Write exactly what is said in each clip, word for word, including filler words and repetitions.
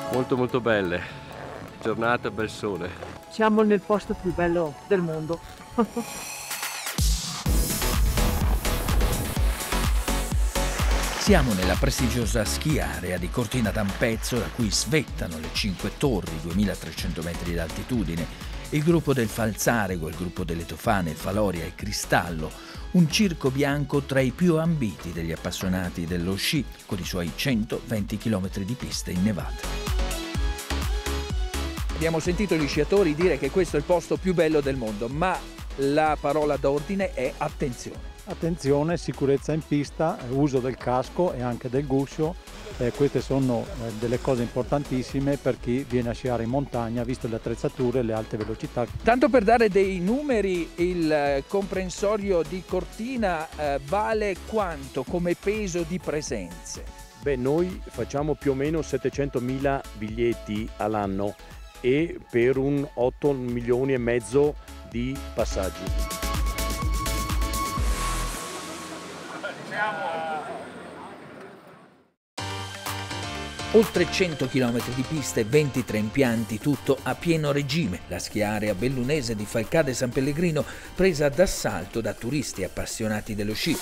Molto molto belle, giornata, bel sole. Siamo nel posto più bello del mondo. Siamo nella prestigiosa ski area di Cortina d'Ampezzo, da cui svettano le cinque torri, duemilatrecento metri d'altitudine, il gruppo del Falzarego, il gruppo delle Tofane, il Faloria e il Cristallo, un circo bianco tra i più ambiti degli appassionati dello sci, con i suoi centoventi chilometri di piste innevate. Abbiamo sentito gli sciatori dire che questo è il posto più bello del mondo, ma la parola d'ordine è attenzione. Attenzione, sicurezza in pista, uso del casco e anche del guscio, eh, queste sono eh, delle cose importantissime per chi viene a sciare in montagna, visto le attrezzature e le alte velocità. Tanto per dare dei numeri, il eh, comprensorio di Cortina eh, vale quanto come peso di presenze? Beh, noi facciamo più o meno settecentomila biglietti all'anno e per un otto milioni e mezzo di passaggi. Oltre cento chilometri di piste, ventitré impianti, tutto a pieno regime. La schiarea bellunese di Falcade San Pellegrino presa d'assalto da turisti appassionati dello sci.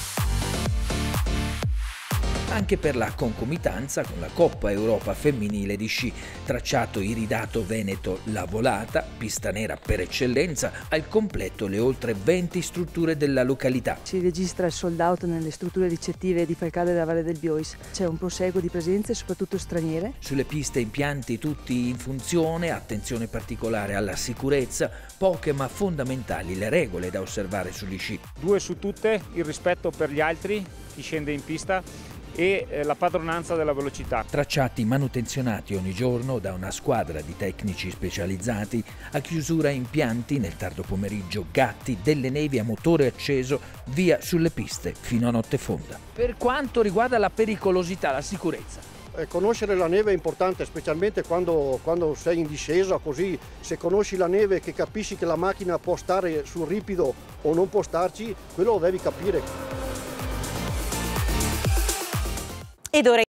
Anche per la concomitanza con la Coppa Europa femminile di sci, tracciato iridato veneto La Volata, pista nera per eccellenza, al completo le oltre venti strutture della località. Si registra il sold out nelle strutture ricettive di Falcade della Valle del Biois. C'è un proseguo di presenze, soprattutto straniere. Sulle piste impianti tutti in funzione, attenzione particolare alla sicurezza, poche ma fondamentali le regole da osservare sugli sci. Due su tutte, il rispetto per gli altri, chi scende in pista, e la padronanza della velocità. Tracciati manutenzionati ogni giorno da una squadra di tecnici specializzati, a chiusura impianti nel tardo pomeriggio, gatti, delle nevi a motore acceso, via sulle piste fino a notte fonda. Per quanto riguarda la pericolosità, la sicurezza. Eh, conoscere la neve è importante, specialmente quando, quando sei in discesa, così se conosci la neve, che capisci che la macchina può stare sul ripido o non può starci, quello lo devi capire. Ed ora